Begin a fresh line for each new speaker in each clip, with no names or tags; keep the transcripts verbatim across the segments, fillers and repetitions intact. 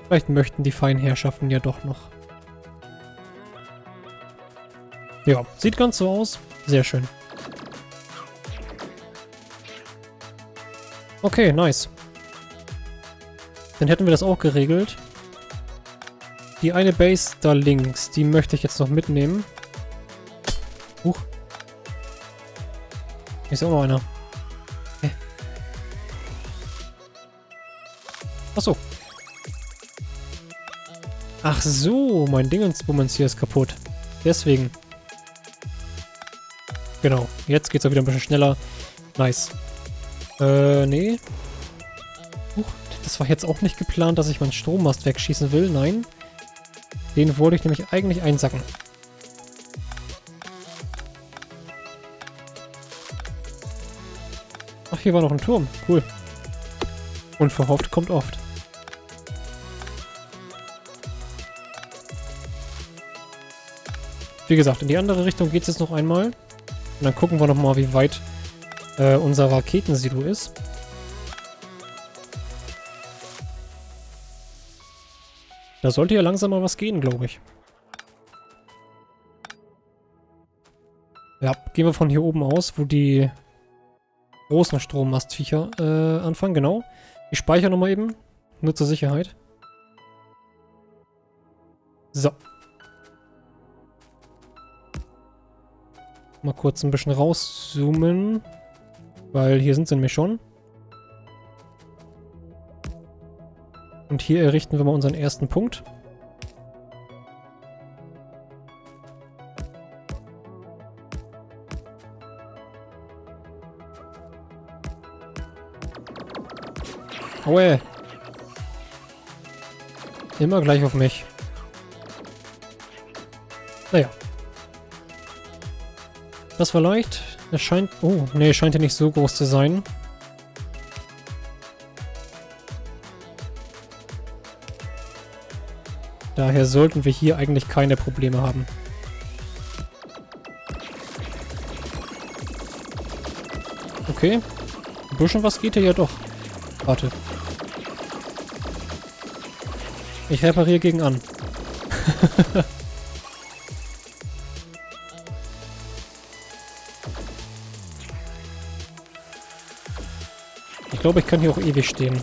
Vielleicht möchten die feinen Herrschaften ja doch noch. Ja, sieht ganz so aus. Sehr schön. Okay, nice. Dann hätten wir das auch geregelt. Die eine Base da links, die möchte ich jetzt noch mitnehmen. Huch. Hier ist ja auch noch einer. Hä? Achso. Ach so, mein Dingensbummens hier ist kaputt. Deswegen. Genau, jetzt geht's auch wieder ein bisschen schneller. Nice. Äh, nee. Huch, das war jetzt auch nicht geplant, dass ich meinen Strommast wegschießen will. Nein. Den wollte ich nämlich eigentlich einsacken. Ach, hier war noch ein Turm. Cool. Unverhofft kommt oft. Wie gesagt, in die andere Richtung geht es jetzt noch einmal. Und dann gucken wir nochmal, wie weit äh, unser Raketensilo ist. Da sollte ja langsam mal was gehen, glaube ich. Ja, gehen wir von hier oben aus, wo die großen Strommastviecher äh, anfangen, genau. Ich speichere nochmal eben, nur zur Sicherheit. So. Mal kurz ein bisschen rauszoomen, weil hier sind sie nämlich schon. Und hier errichten wir mal unseren ersten Punkt. Aue. Immer gleich auf mich. Naja. Das war leicht. Es scheint... Oh, nee, scheint ja nicht so groß zu sein. Daher sollten wir hier eigentlich keine Probleme haben. Okay. Ein bisschen was geht hier ja doch. Warte. Ich repariere gegen an. Ich glaube, ich kann hier auch ewig stehen.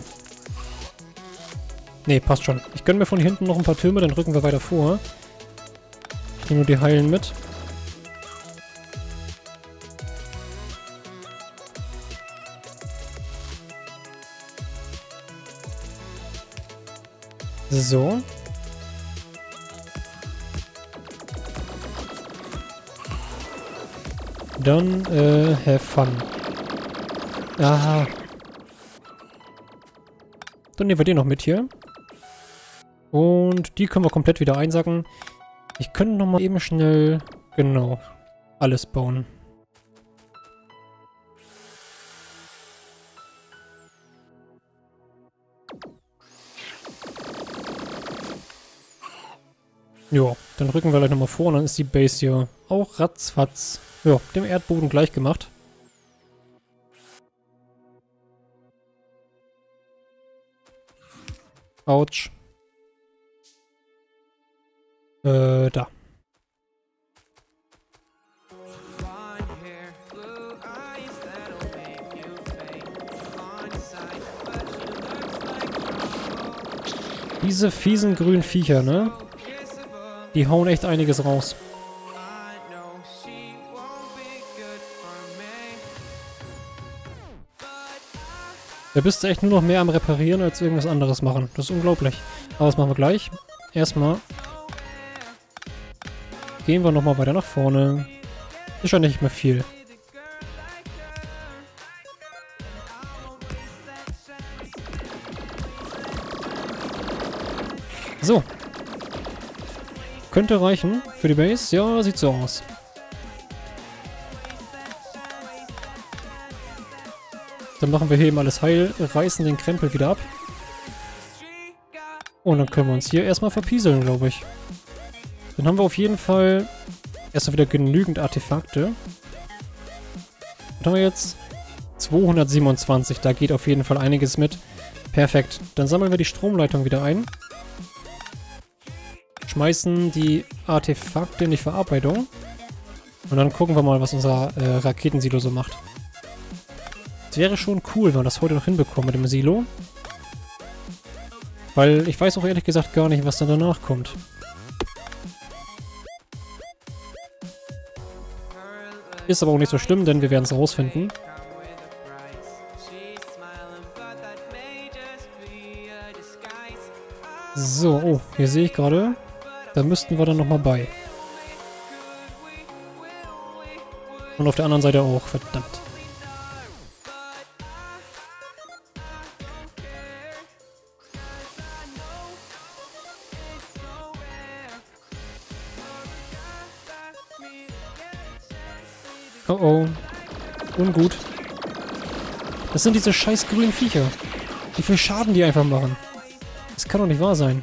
Ne, passt schon. Ich gönne mir von hier hinten noch ein paar Türme, dann rücken wir weiter vor. Ich nehme nur die Heilen mit. So. Dann, äh, have fun. Aha. Dann nehmen wir den noch mit hier. Und die können wir komplett wieder einsacken. Ich könnte noch mal eben schnell, genau, alles bauen. Jo, dann rücken wir gleich nochmal vor und dann ist die Base hier auch ratzfatz, ja, dem Erdboden gleich gemacht. Autsch. Äh, da. Diese fiesen grünen Viecher, ne? Die hauen echt einiges raus. Da bist du echt nur noch mehr am Reparieren als irgendwas anderes machen. Das ist unglaublich. Aber das machen wir gleich. Erstmal gehen wir nochmal weiter nach vorne. Ist schon nicht mehr viel. So. Könnte reichen für die Base. Ja, sieht so aus. Dann machen wir hier eben alles heil, reißen den Krempel wieder ab. Und dann können wir uns hier erstmal verpieseln, glaube ich. Dann haben wir auf jeden Fall erstmal wieder genügend Artefakte. Was haben wir jetzt? zweihundertsiebenundzwanzig, da geht auf jeden Fall einiges mit. Perfekt. Dann sammeln wir die Stromleitung wieder ein. schmeißen die Artefakte in die Verarbeitung. Und dann gucken wir mal, was unser äh, Raketensilo so macht. Es wäre schon cool, wenn wir das heute noch hinbekommen mit dem Silo. Weil ich weiß auch ehrlich gesagt gar nicht, was dann danach kommt. Ist aber auch nicht so schlimm, denn wir werden es rausfinden. So, oh, hier sehe ich gerade, da müssten wir dann nochmal bei. Und auf der anderen Seite auch, verdammt. Oh oh. Ungut. Das sind diese scheiß grünen Viecher. Wie viel Schaden die einfach machen. Das kann doch nicht wahr sein.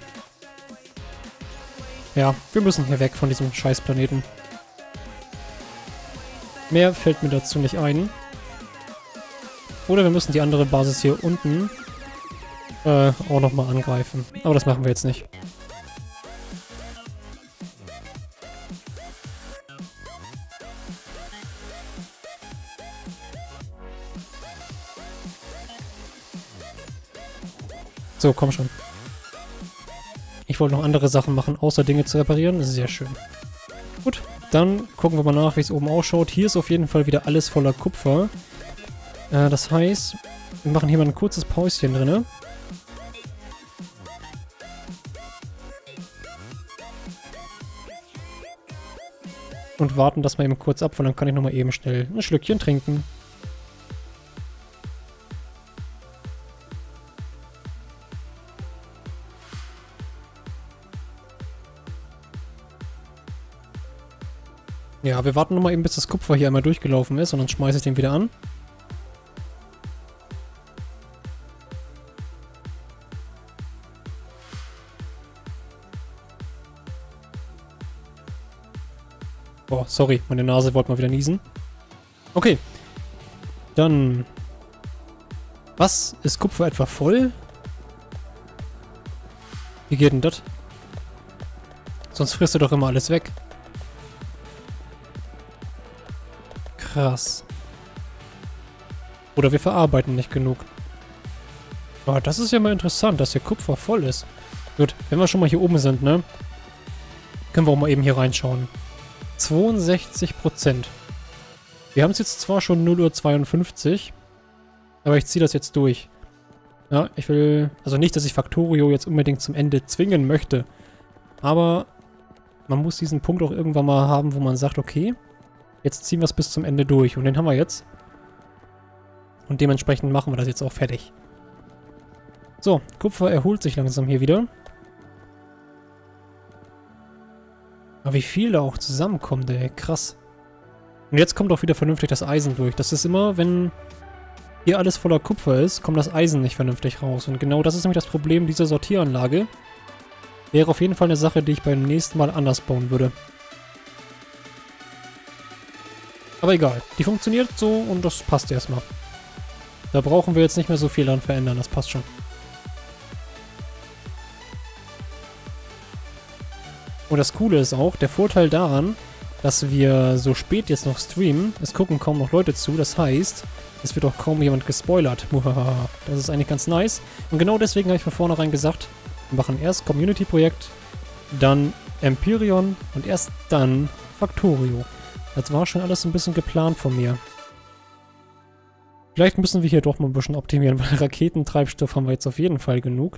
Ja, wir müssen hier weg von diesem scheiß Planeten. Mehr fällt mir dazu nicht ein. Oder wir müssen die andere Basis hier unten äh, auch nochmal angreifen. Aber das machen wir jetzt nicht. So, komm schon. Ich wollte noch andere Sachen machen, außer Dinge zu reparieren. Das ist sehr schön. Gut, dann gucken wir mal nach, wie es oben ausschaut. Hier ist auf jeden Fall wieder alles voller Kupfer. Äh, das heißt, wir machen hier mal ein kurzes Päuschen drin. Und warten das mal eben kurz ab, weil dann kann ich nochmal eben schnell ein Schlückchen trinken. Ja, wir warten nochmal eben, bis das Kupfer hier einmal durchgelaufen ist und dann schmeiße ich den wieder an. Boah, sorry, meine Nase wollte mal wieder niesen. Okay. Dann... Was? Ist Kupfer etwa voll? Wie geht denn das? Sonst frisst du doch immer alles weg. Krass. Oder wir verarbeiten nicht genug. Aber das ist ja mal interessant, dass hier Kupfer voll ist. Gut, wenn wir schon mal hier oben sind, ne? Können wir auch mal eben hier reinschauen. zweiundsechzig Prozent. Wir haben es jetzt zwar schon null Uhr zweiundfünfzig, aber ich ziehe das jetzt durch. Ja, ich will... Also nicht, dass ich Factorio jetzt unbedingt zum Ende zwingen möchte. Aber man muss diesen Punkt auch irgendwann mal haben, wo man sagt, okay, jetzt ziehen wir es bis zum Ende durch. Und den haben wir jetzt. Und dementsprechend machen wir das jetzt auch fertig. So, Kupfer erholt sich langsam hier wieder. Aber wie viel da auch zusammenkommt, ey. Krass. Und jetzt kommt auch wieder vernünftig das Eisen durch. Das ist immer, wenn hier alles voller Kupfer ist, kommt das Eisen nicht vernünftig raus. Und genau das ist nämlich das Problem dieser Sortieranlage. Wäre auf jeden Fall eine Sache, die ich beim nächsten Mal anders bauen würde. Aber egal, die funktioniert so und das passt erstmal. Da brauchen wir jetzt nicht mehr so viel dran verändern, das passt schon. Und das Coole ist auch, der Vorteil daran, dass wir so spät jetzt noch streamen, es gucken kaum noch Leute zu, das heißt, es wird auch kaum jemand gespoilert. Das ist eigentlich ganz nice. Und genau deswegen habe ich von vornherein gesagt, wir machen erst Community-Projekt, dann Empyrion und erst dann Factorio. Das war schon alles ein bisschen geplant von mir. Vielleicht müssen wir hier doch mal ein bisschen optimieren, weil Raketentreibstoff haben wir jetzt auf jeden Fall genug.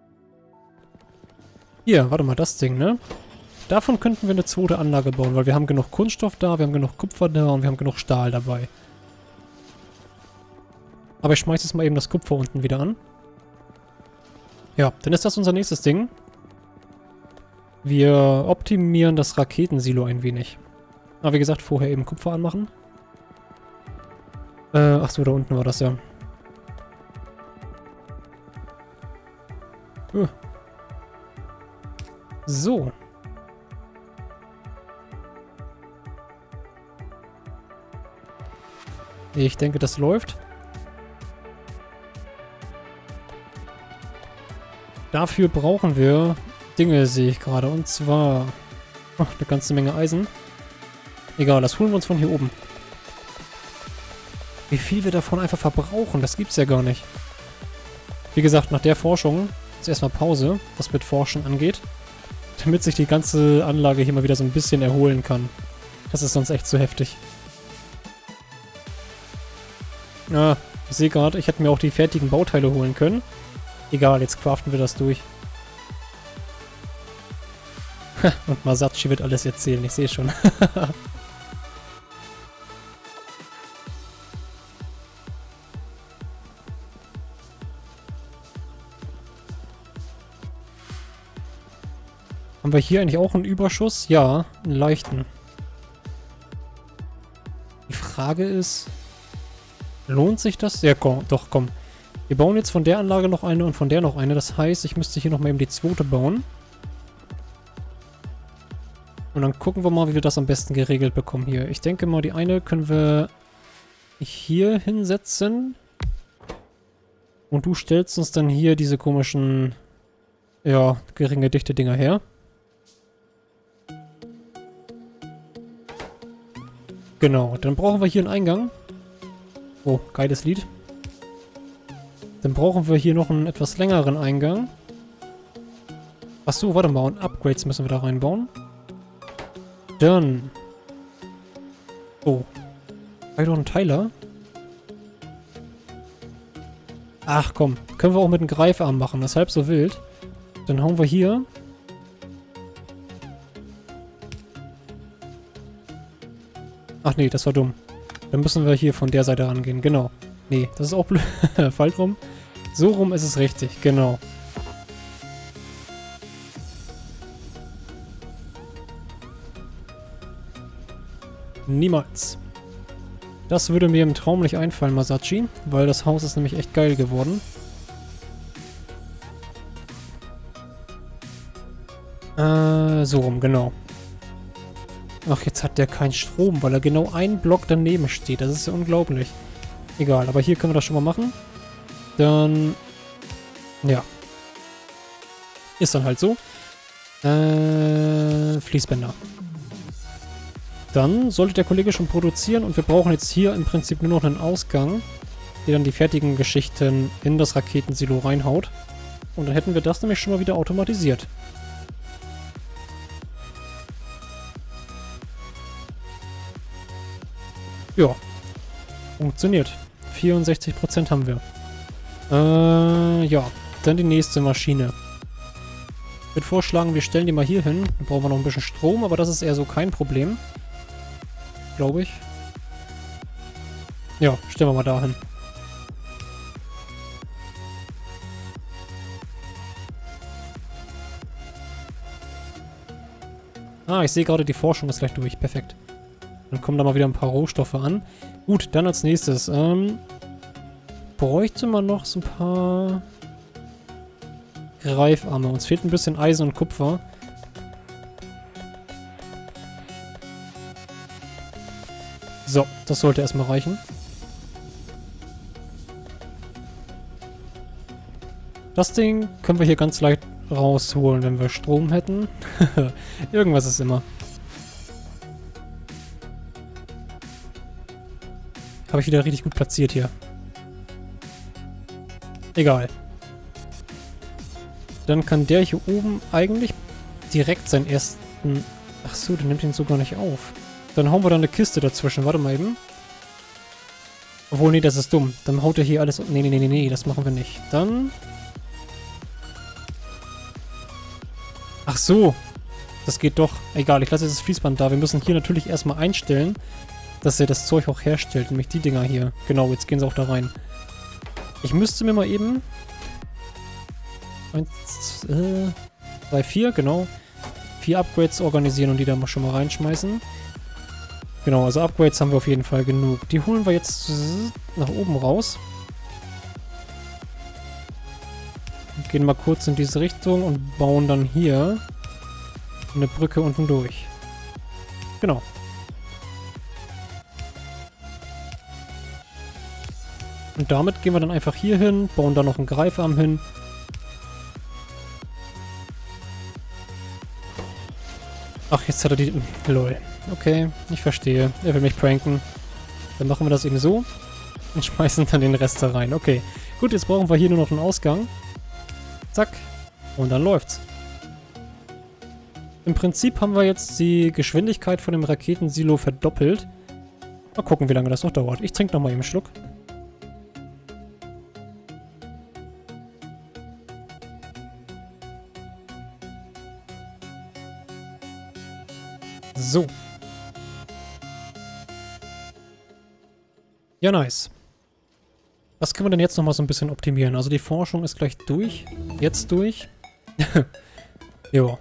Hier, warte mal, das Ding, ne? Davon könnten wir eine zweite Anlage bauen, weil wir haben genug Kunststoff da, wir haben genug Kupfer da und wir haben genug Stahl dabei. Aber ich schmeiße jetzt mal eben das Kupfer unten wieder an. Ja, dann ist das unser nächstes Ding. Wir optimieren das Raketensilo ein wenig. Aber wie gesagt, vorher eben Kupfer anmachen. Äh, ach so, da unten war das ja. Uh. So. Ich denke, das läuft. Dafür brauchen wir Dinge sehe ich gerade. Und zwar... Oh, eine ganze Menge Eisen. Egal, das holen wir uns von hier oben. Wie viel wir davon einfach verbrauchen, das gibt's ja gar nicht. Wie gesagt, nach der Forschung ist erstmal Pause, was mit Forschen angeht. Damit sich die ganze Anlage hier mal wieder so ein bisschen erholen kann. Das ist sonst echt zu heftig. Ah, ich sehe gerade, ich hätte mir auch die fertigen Bauteile holen können. Egal, jetzt craften wir das durch. Und Masachi wird alles erzählen, ich sehe schon. Haben wir hier eigentlich auch einen Überschuss? Ja, einen leichten. Die Frage ist, lohnt sich das? Ja, komm, doch, komm. Wir bauen jetzt von der Anlage noch eine und von der noch eine. Das heißt, ich müsste hier noch mal eben die zweite bauen. Und dann gucken wir mal, wie wir das am besten geregelt bekommen hier. Ich denke mal, die eine können wir hier hinsetzen. Und du stellst uns dann hier diese komischen, ja, geringe Dichte-Dinger her. Genau, dann brauchen wir hier einen Eingang. Oh, geiles Lied. Dann brauchen wir hier noch einen etwas längeren Eingang. Achso, warte mal, und Upgrades müssen wir da reinbauen. Dann. Oh. Habe ich doch einen Teiler? Ach komm, können wir auch mit einem Greifarm machen, das ist halb so wild. Dann hauen wir hier. Ach nee, das war dumm. Dann müssen wir hier von der Seite rangehen, genau. Nee, das ist auch blöd. Falsch rum. So rum ist es richtig, genau. Niemals. Das würde mir im Traum nicht einfallen, Masachi, weil das Haus ist nämlich echt geil geworden. Äh, so rum, genau. Ach, jetzt hat der keinen Strom, weil er genau einen Block daneben steht. Das ist ja unglaublich. Egal, aber hier können wir das schon mal machen. Dann... Ja. Ist dann halt so. Äh, Fließbänder. Dann sollte der Kollege schon produzieren und wir brauchen jetzt hier im Prinzip nur noch einen Ausgang, der dann die fertigen Geschichten in das Raketensilo reinhaut. Und dann hätten wir das nämlich schon mal wieder automatisiert. Ja. Funktioniert. vierundsechzig Prozent haben wir. Äh, ja. Dann die nächste Maschine. Ich würde vorschlagen, wir stellen die mal hier hin. Dann brauchen wir noch ein bisschen Strom, aber das ist eher so kein Problem. Glaube ich. Ja, stellen wir mal da hin. Ah, ich sehe gerade, die Forschung ist gleich durch. Perfekt. Dann kommen da mal wieder ein paar Rohstoffe an. Gut, dann als nächstes. Ähm, bräuchte man noch so ein paar Greifarme. Uns fehlt ein bisschen Eisen und Kupfer. So, das sollte erstmal reichen. Das Ding können wir hier ganz leicht rausholen, wenn wir Strom hätten. Irgendwas ist immer. Habe ich wieder richtig gut platziert hier. Egal. Dann kann der hier oben eigentlich direkt seinen ersten... Achso, der nimmt ihn sogar nicht auf. Dann hauen wir da eine Kiste dazwischen. Warte mal eben. Obwohl, nee, das ist dumm. Dann haut er hier alles... Nee, nee, nee, nee, nee, das machen wir nicht. Dann... Ach so. Das geht doch. Egal, ich lasse jetzt das Fließband da. Wir müssen hier natürlich erstmal einstellen, dass er das Zeug auch herstellt. Nämlich die Dinger hier. Genau, jetzt gehen sie auch da rein. Ich müsste mir mal eben... Eins, äh, drei, vier, genau. Vier Upgrades organisieren und die da mal schon mal reinschmeißen. Genau, also Upgrades haben wir auf jeden Fall genug. Die holen wir jetzt nach oben raus. Gehen mal kurz in diese Richtung und bauen dann hier eine Brücke unten durch. Genau. Und damit gehen wir dann einfach hier hin, bauen da noch einen Greifarm hin. Ach, jetzt hat er die... Lol. Okay, ich verstehe. Er will mich pranken. Dann machen wir das eben so. Und schmeißen dann den Rest da rein. Okay. Gut, jetzt brauchen wir hier nur noch einen Ausgang. Zack. Und dann läuft's. Im Prinzip haben wir jetzt die Geschwindigkeit von dem Raketensilo verdoppelt. Mal gucken, wie lange das noch dauert. Ich trinke nochmal eben einen Schluck. So. Ja, nice. Was können wir denn jetzt nochmal so ein bisschen optimieren? Also die Forschung ist gleich durch. Jetzt durch. Jo.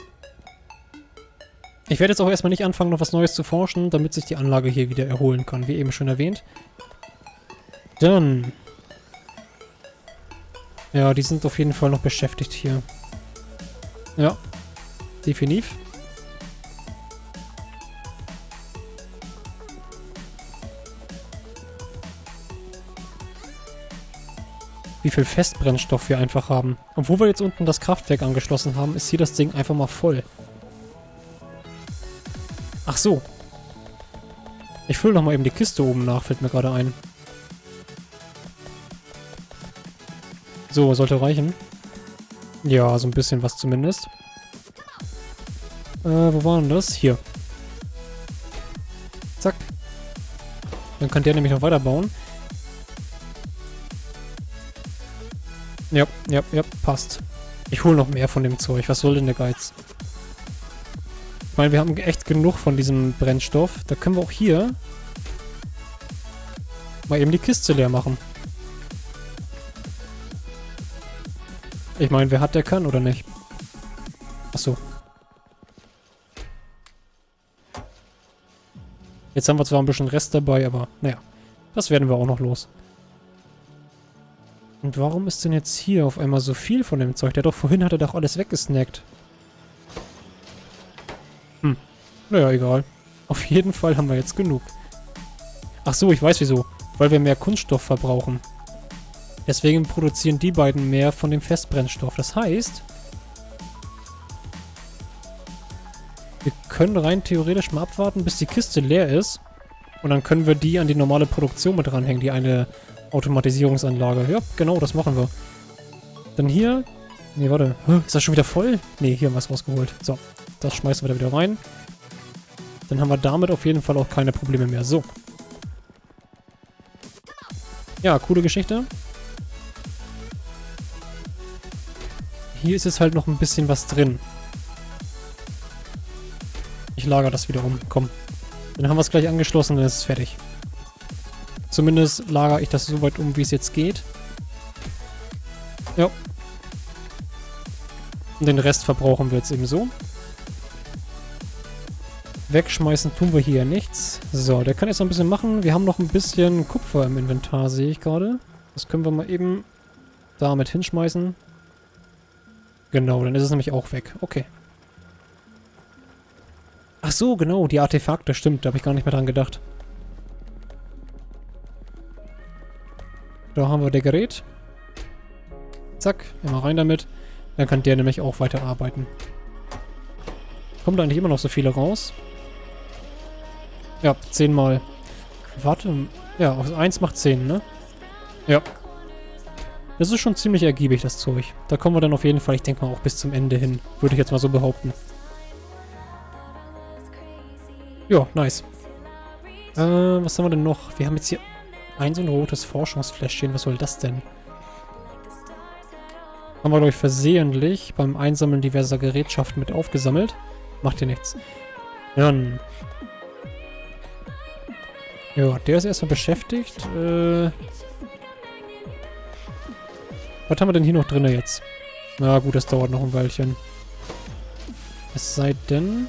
Ich werde jetzt auch erstmal nicht anfangen, noch was Neues zu forschen, damit sich die Anlage hier wieder erholen kann, wie eben schon erwähnt. Dann. Ja, die sind auf jeden Fall noch beschäftigt hier. Ja. Definitiv. Wie viel Festbrennstoff wir einfach haben. Obwohl wir jetzt unten das Kraftwerk angeschlossen haben, ist hier das Ding einfach mal voll. Ach so. Ich fülle nochmal eben die Kiste oben nach, fällt mir gerade ein. So, sollte reichen. Ja, so ein bisschen was zumindest. Äh, wo war denn das? Hier. Zack. Dann kann der nämlich noch weiterbauen. Ja, ja, ja, passt. Ich hole noch mehr von dem Zeug. Was soll denn der Geiz? Ich meine, wir haben echt genug von diesem Brennstoff. Da können wir auch hier mal eben die Kiste leer machen. Ich meine, wer hat, der kann, oder nicht? Achso. Jetzt haben wir zwar ein bisschen Rest dabei, aber naja. Das werden wir auch noch los. Und warum ist denn jetzt hier auf einmal so viel von dem Zeug? Der doch vorhin hat er doch alles weggesnackt. Hm. Naja, egal. Auf jeden Fall haben wir jetzt genug. Ach so, ich weiß wieso. Weil wir mehr Kunststoff verbrauchen. Deswegen produzieren die beiden mehr von dem Festbrennstoff. Das heißt, wir können rein theoretisch mal abwarten, bis die Kiste leer ist. Und dann können wir die an die normale Produktion mit dranhängen. Die eine Automatisierungsanlage. Ja, genau, das machen wir. Dann hier... Nee, warte. Ist das schon wieder voll? Nee, hier haben wir es rausgeholt. So, das schmeißen wir da wieder rein. Dann haben wir damit auf jeden Fall auch keine Probleme mehr. So. Ja, coole Geschichte. Hier ist jetzt halt noch ein bisschen was drin. Ich lagere das wieder um. Komm. Dann haben wir es gleich angeschlossen und dann ist es fertig. Zumindest lagere ich das so weit um, wie es jetzt geht. Ja. Und den Rest verbrauchen wir jetzt eben so. Wegschmeißen tun wir hier nichts. So, der kann jetzt noch ein bisschen machen. Wir haben noch ein bisschen Kupfer im Inventar, sehe ich gerade. Das können wir mal eben damit hinschmeißen. Genau, dann ist es nämlich auch weg. Okay. Ach so, genau, die Artefakte, stimmt. Da habe ich gar nicht mehr dran gedacht. Da haben wir das Gerät. Zack, immer rein damit. Dann kann der nämlich auch weiterarbeiten. Kommt da eigentlich immer noch so viele raus? Ja, zehnmal. Warte, ja, eins macht zehn, ne? Ja. Das ist schon ziemlich ergiebig, das Zeug. Da kommen wir dann auf jeden Fall, ich denke mal, auch bis zum Ende hin. Würde ich jetzt mal so behaupten. Ja, nice. Äh, was haben wir denn noch? Wir haben jetzt hier ein so ein rotes Forschungsfläschchen. Was soll das denn? Haben wir, glaube ich, versehentlich beim Einsammeln diverser Gerätschaften mit aufgesammelt. Macht hier nichts. Dann. Ja, der ist erstmal beschäftigt. Äh. Was haben wir denn hier noch drin jetzt? Na gut, das dauert noch ein Weilchen. Es sei denn...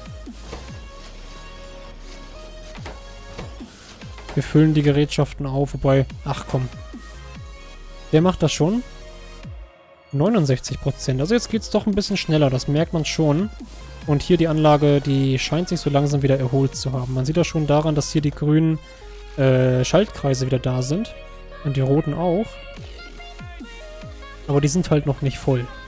Wir füllen die Gerätschaften auf, wobei... Ach komm. Der macht das schon. neunundsechzig Prozent. Also jetzt geht es doch ein bisschen schneller, das merkt man schon. Und hier die Anlage, die scheint sich so langsam wieder erholt zu haben. Man sieht das schon daran, dass hier die grünen äh, Schaltkreise wieder da sind. Und die roten auch. Aber die sind halt noch nicht voll.